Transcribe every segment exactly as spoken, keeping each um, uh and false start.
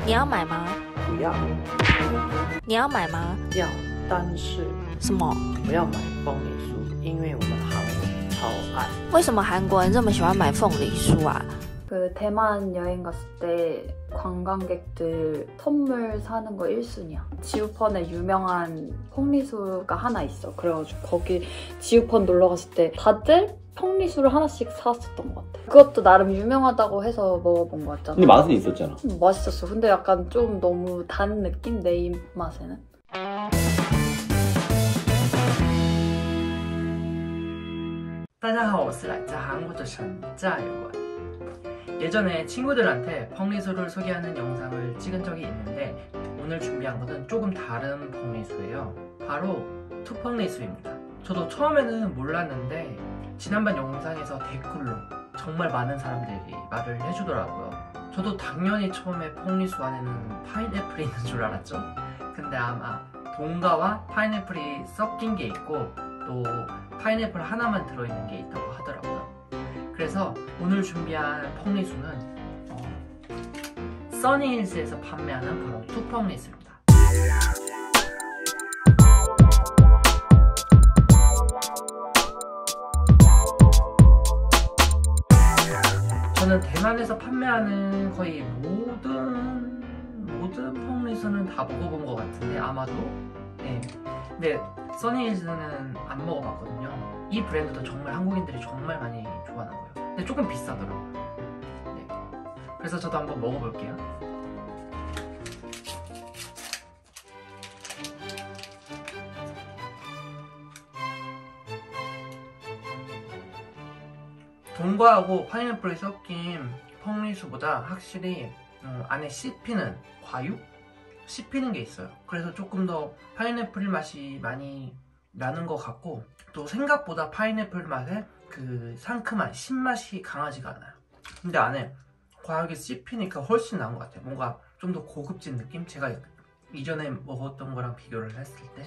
你要买吗？ 不要。 你要买吗？ 要，但是什么？ 不要买凤梨酥，因为我们韩国超爱。 为什么韩国人这么喜欢买凤梨酥啊？ 그 대만 여행 갔을 때 관광객들 선물 사는 거 일 순위야. 지우펀에 유명한 펑리수가 하나 있어. 그래가지고 거기 지우펀 놀러 갔을 때 다들 펑리수를 하나씩 사왔었던 것 같아. 그것도 나름 유명하다고 해서 먹어본 거 같잖아. 근데 맛은 있었잖아. 음, 맛있었어. 근데 약간 좀 너무 단 느낌? 내 입맛에는. 大家好，我是来自韩国的陈嘉友。 예전에 친구들한테 펑리수를 소개하는 영상을 찍은 적이 있는데 오늘 준비한 것은 조금 다른 펑리수예요. 바로 투펑리수입니다. 저도 처음에는 몰랐는데 지난번 영상에서 댓글로 정말 많은 사람들이 말을 해주더라고요. 저도 당연히 처음에 펑리수 안에는 파인애플이 있는 줄 알았죠. 근데 아마 동가와 파인애플이 섞인 게 있고 또 파인애플 하나만 들어있는 게 있다고 하더라고요. 그래서 오늘 준비한 펑리수는 어, 써니힐스에서 판매하는 바로 투펑리수입니다. 저는 대만에서 판매하는 거의 모든 모든 펑리수는 다 먹어본 것 같은데 아마도 네. 근데 써니힐스는 안 먹어봤거든요. 이 브랜드도 정말 한국인들이 정말 많이 좋아하는 거예요. 근데 조금 비싸더라고요. 네. 그래서 저도 한번 먹어볼게요. 동과하고 파인애플이 섞인 펑리수보다 확실히 음, 안에 씹히는 과육? 씹히는 게 있어요. 그래서 조금 더 파인애플 맛이 많이 나는 것 같고 또 생각보다 파인애플 맛에 그 상큼한 신맛이 강하지가 않아요. 근데 안에 과육이 씹히니까 훨씬 나은 것 같아요. 뭔가 좀 더 고급진 느낌? 제가 이전에 먹었던 거랑 비교를 했을 때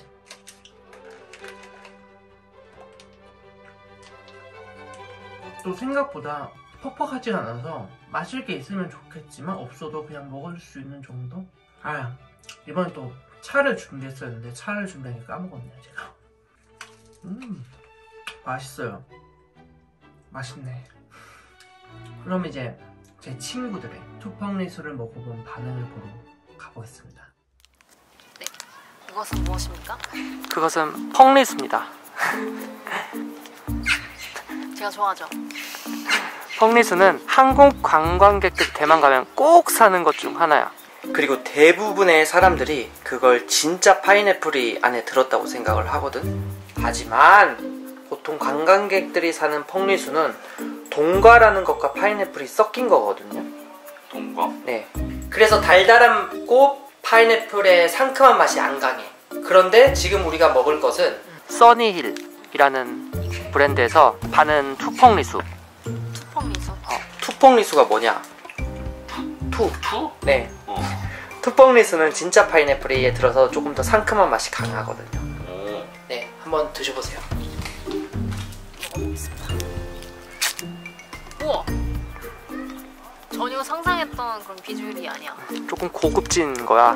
또 생각보다 퍽퍽하지가 않아서 마실 게 있으면 좋겠지만 없어도 그냥 먹을 수 있는 정도? 아, 이번에 또 차를 준비했었는데 차를 준비하니까 까먹었네요 제가. 음, 맛있어요. 맛있네. 그럼 이제 제 친구들의 투펑리수를 먹어본 반응을 보러 가보겠습니다. 네, 이것은 무엇입니까? 그것은 펑리수입니다. 제가 좋아하죠. 펑리수는 한국 관광객들 대만 가면 꼭 사는 것 중 하나야. 그리고 대부분의 사람들이 그걸 진짜 파인애플이 안에 들었다고 생각을 하거든. 하지만 보통 관광객들이 사는 펑리수는 동과라는 것과 파인애플이 섞인 거거든요. 동과? 네. 그래서 달달함고 파인애플의 상큼한 맛이 안 강해. 그런데 지금 우리가 먹을 것은 써니힐이라는 브랜드에서 파는 투펑리수. 투펑리수? 어, 투펑리수가 뭐냐? 투? 투? 네. 어. 투펑리수는 진짜 파인애플이 들어서 조금 더 상큼한 맛이 강하거든요. 오. 네, 한번 드셔보세요. 우와! 전혀 상상했던 그런 비주얼이 아니야. 조금 고급진 거야.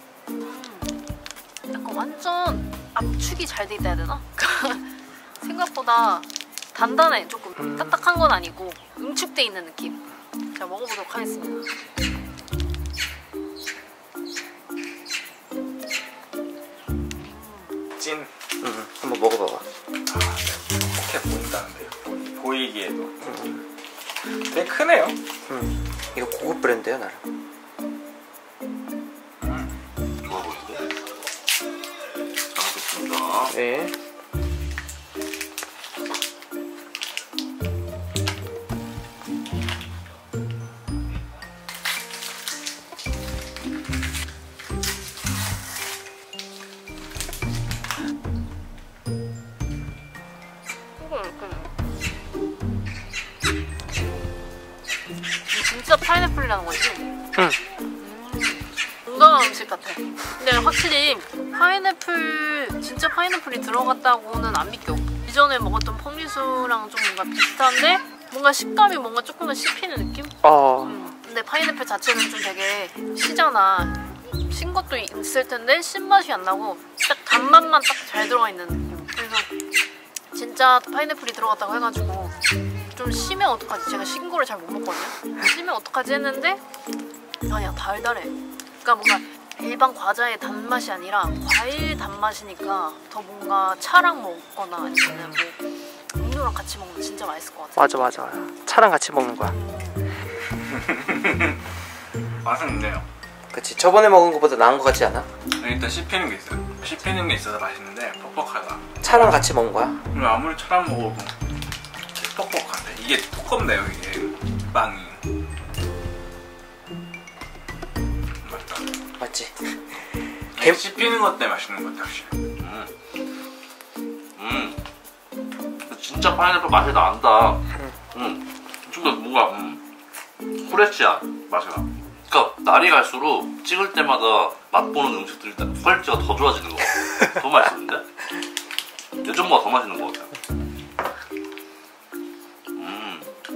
약간 완전 압축이 잘 돼 있다 해야 되나? 생각보다 단단해. 조금 음. 딱딱한 건 아니고 응축돼 있는 느낌. 자, 먹어보도록 하겠습니다. 찐. 음, 한번 먹어봐봐. 이렇게 보인다는데요. 보이, 보이기에도. 음. 되게 크네요. 음, 이거 고급 브랜드야 나름. 음. 좋아 보이는데? 잘 먹겠습니다. 네. 진짜 파인애플이라는 거지? 응. 건강한 음식 같아. 근데 확실히 파인애플, 진짜 파인애플이 들어갔다고는 안 믿겨. 이전에 먹었던 펑리수랑 좀 뭔가 비슷한데 뭔가 식감이 뭔가 조금 더 씹히는 느낌? 어. 음. 근데 파인애플 자체는 좀 되게 시잖아. 신 것도 있을 텐데 신맛이 안 나고 딱 단맛만 딱 잘 들어가 있는 느낌. 그래서 진짜 파인애플이 들어갔다고 해가지고 좀 심해 어떡하지? 제가 신 거를 잘 못 먹거든요. 심해 어떡하지 했는데 아니야, 달달해. 그러니까 뭔가 일반 과자의 단맛이 아니라 과일 단맛이니까 더 뭔가 차랑 먹거나 아니면 뭐 음료랑 같이 먹으면 진짜 맛있을 것 같아. 맞아 맞아. 차랑 같이 먹는 거야. 맛은 있네요. 그치. 저번에 먹은 것보다 나은 것 같지 않아? 일단 씹히는 게 있어요. 씹히는 게 있어서 맛있는데 퍽퍽하다. 차랑 같이 먹은 거야? 그리고 아무리 차랑 먹어도 퍽퍽한데 이게 두껍네요. 이게 빵이. 맛있다. 맞지? 개... 씹히는 것 때문에 맛있는 것 같아 확실히. 음. 음. 진짜 파인애플 맛이 난다. 음. 좀 더 뭔가 음. 프레시한 맛이 나. 그러니까 날이 갈수록 찍을 때마다 맛보는 음식들이 퀄리티가 더 좋아지는 거 같아. 더 맛있는데? 예전보다 더 맛있는 것 같아. 음.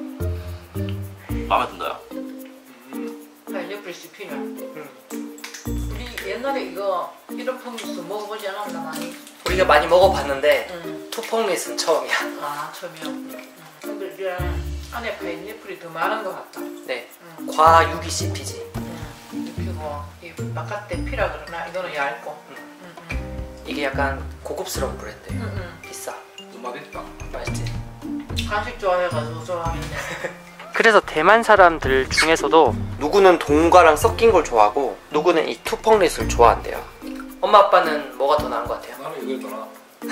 마음에 든다. 파인애플 씹히냐? 응. 우리 옛날에 이거 이런 펑미스 먹어보지 않았나 많이? 우리가 많이 먹어봤는데 응. 투펑밋은 처음이야. 아 처음이야? 응. 근데 이제 안에 파인애플이 더 많은 것 같다. 네. 응. 과육이 씹히지. 응. 그리고 이 바깥에 피라 그러나 이거는 얇고. 응. 응. 응. 이게 약간 고급스러운 브랜드예요. 응. 응. 비싸. 맛있다. 맛있지? 간식 좋아해가지고 좋아하겠네. 그래서 대만 사람들 중에서도 누구는 동과랑 섞인 걸 좋아하고 누구는 이 투펑릿을 좋아한대요. 엄마 아빠는 뭐가 더 나은 것 같아요? 나는 이걸 더 나아.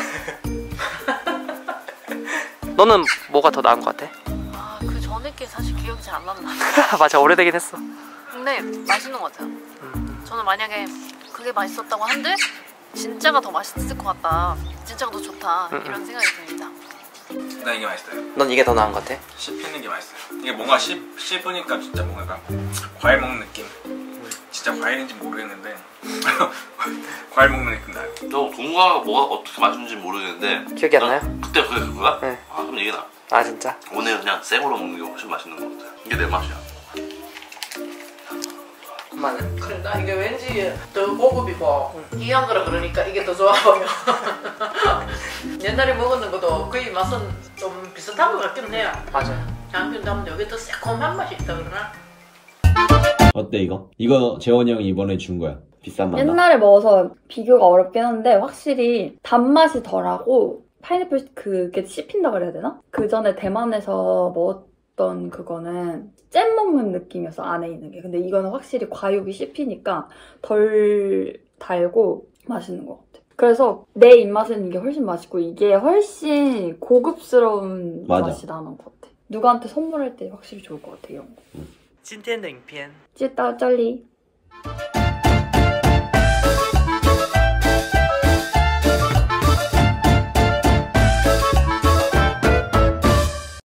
너는 뭐가 더 나은 것 같아? 아, 그 전에 게 사실 기억이 잘 안 난다. 맞아, 오래되긴 했어. 근데 맛있는 것 같아요. 저는 만약에 그게 맛있었다고 한들 진짜가 더 맛있을 것 같다. 진짜가 더 좋다. 음, 이런 생각이 듭니다. 나 이게 맛있어요. 넌 이게 더 나은 것 같아? 씹히는 게 맛있어요. 이게 뭔가 씹, 씹으니까 진짜 뭔가 약간 과일 먹는 느낌. 진짜 과일인지 모르겠는데 과일 먹는 느낌 나요. 저 동과가 뭐가 어떻게 맛있는지 모르겠는데 기억이 안 난 나요? 그때 그게 그거야? 네. 아 그럼 이게 나. 아 진짜? 오늘 그냥 생으로 먹는 게 훨씬 맛있는 것 같아요. 이게 내 맛이야. 엄마는? 그래 나 이게 왠지 더 고급이고 귀한 거라 그러니까 이게 더 좋아 보여. 옛날에 먹었는 것도 거의 맛은 좀 비슷한 것 같긴 해요. 맞아요. 장균 담도 여기 더 새콤한 맛이 있다 그러나? 어때 이거? 이거 재원이 형이 이번에 준 거야. 비싼 맛 나. 옛날에 먹어서 비교가 어렵긴 한데 확실히 단맛이 덜하고 파인애플 그게 씹힌다 그래야 되나? 그 전에 대만에서 먹었던 그거는 잼 먹는 느낌이었어, 안에 있는 게. 근데 이거는 확실히 과육이 씹히니까 덜 달고 맛있는 것 같아. 그래서 내 입맛에는 이게 훨씬 맛있고 이게 훨씬 고급스러운 맞아. 맛이 나는 것 같아. 누구한테 선물할 때 확실히 좋을 것 같아, 이런 거. 今天的影片就到这里。